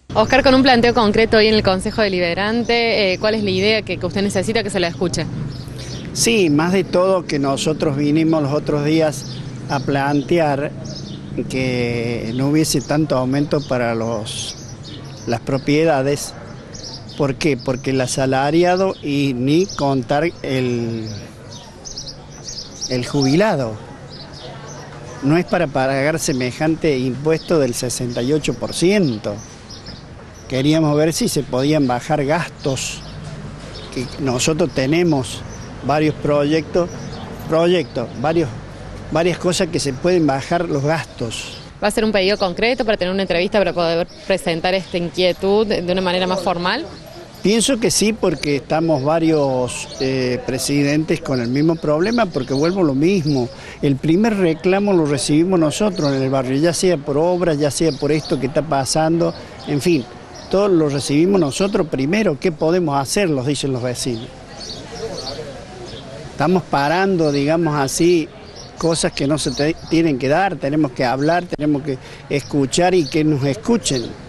Oscar, con un planteo concreto hoy en el Consejo Deliberante, ¿cuál es la idea que usted necesita que se la escuche? Sí, más de todo que nosotros vinimos los otros días a plantear que no hubiese tanto aumento para las propiedades. ¿Por qué? Porque el asalariado y ni contar el jubilado. No es para pagar semejante impuesto del 68%. Queríamos ver si se podían bajar gastos, que nosotros tenemos varios varias cosas que se pueden bajar los gastos. ¿Va a ser un pedido concreto para tener una entrevista para poder presentar esta inquietud de una manera más formal? Pienso que sí, porque estamos varios presidentes con el mismo problema, porque vuelvo a lo mismo. El primer reclamo lo recibimos nosotros en el barrio, ya sea por obras, ya sea por esto que está pasando, en fin, todo lo recibimos nosotros primero. ¿Qué podemos hacer?, nos dicen los vecinos. Estamos parando, digamos así, cosas que no se tienen que dar, tenemos que hablar, tenemos que escuchar y que nos escuchen.